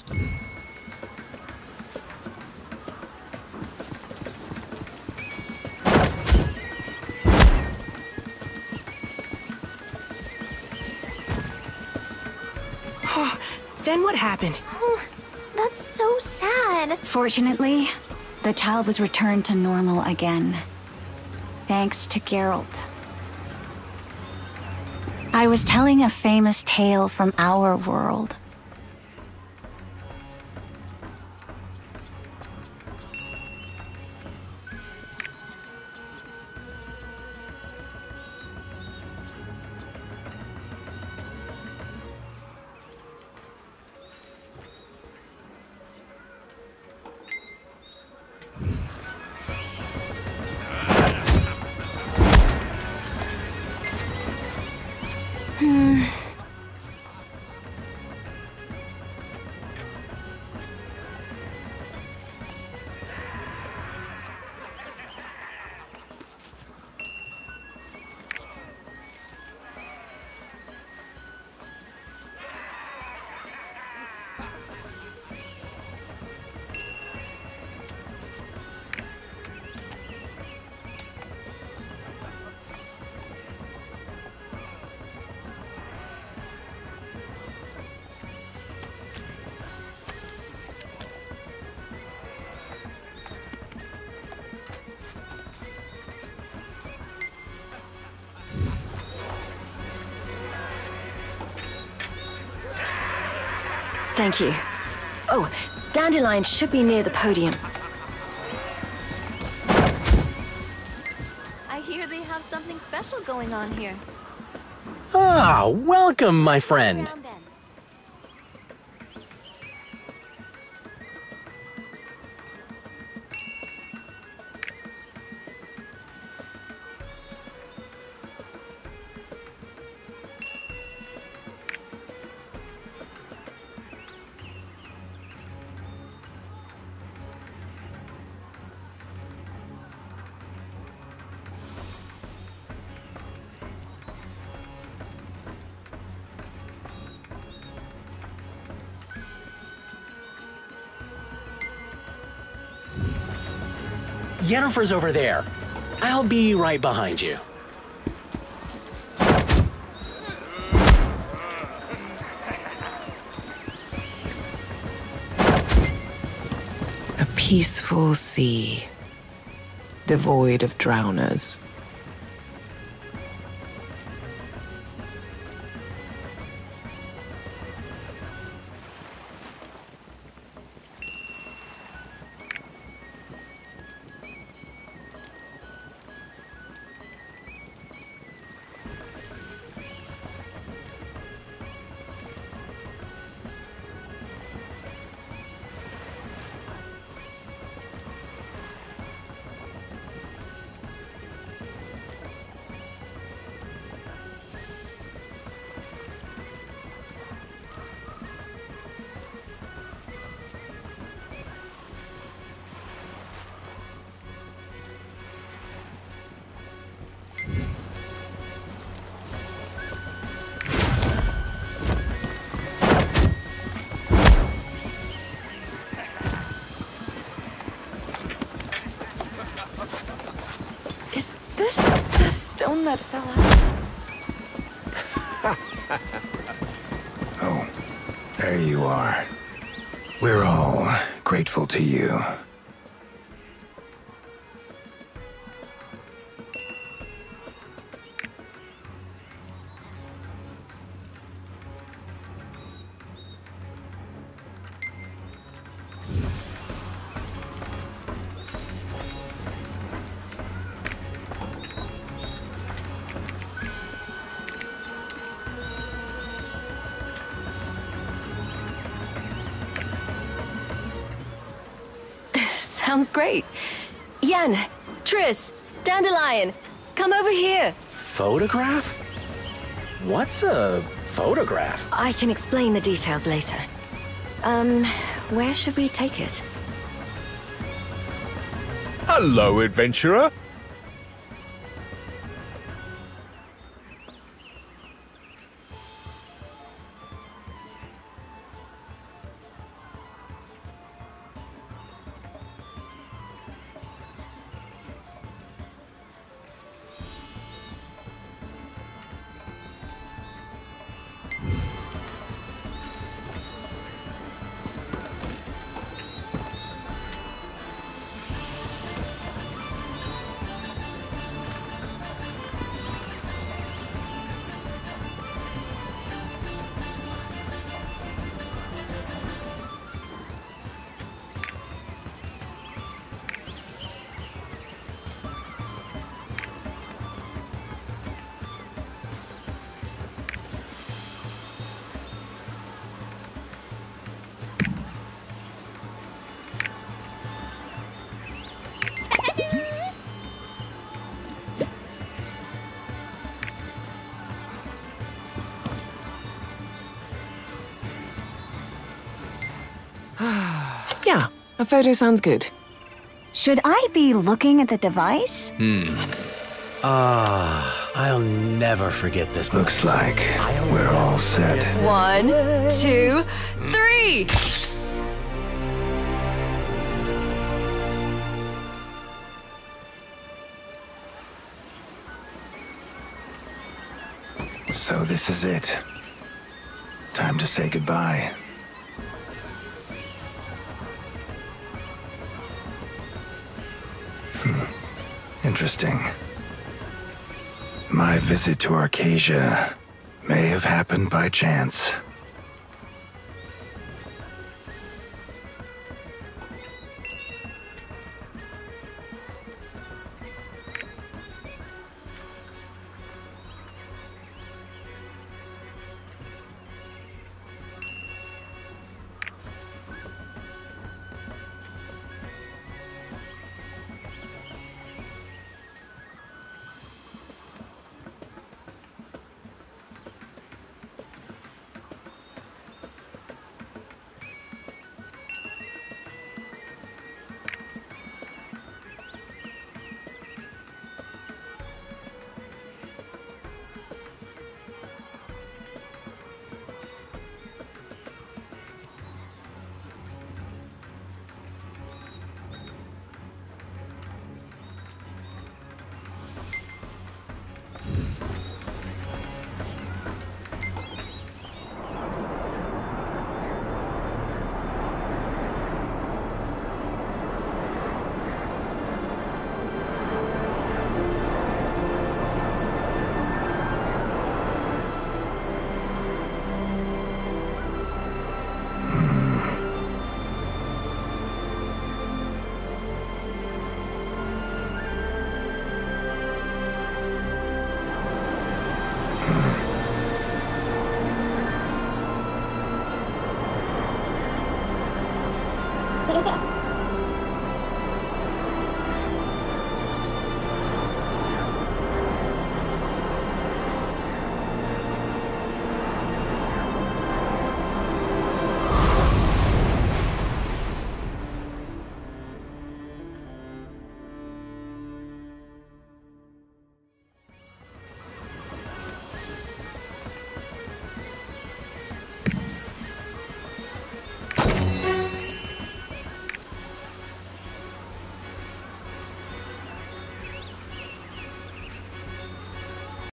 Then what happened? Oh, that's so sad. Fortunately, the child was returned to normal again. Thanks to Geralt. I was telling a famous tale from our world. Thank you. Oh, Dandelion should be near the podium. I hear they have something special going on here. Ah, welcome, my friend. Around then. Yennefer's over there. I'll be right behind you. A peaceful sea, devoid of drowners. Stone that fell out. Oh, there you are. We're all grateful to you. Sounds great. Yen, Triss, Dandelion, come over here. Photograph? What's a photograph? I can explain the details later. Where should we take it? Hello, adventurer. Yeah, a photo sounds good. Should I be looking at the device? I'll never forget this moment. Looks like we're all set. 1, 2, 3! So this is it. Time to say goodbye. Interesting. My visit to Arcasia may have happened by chance.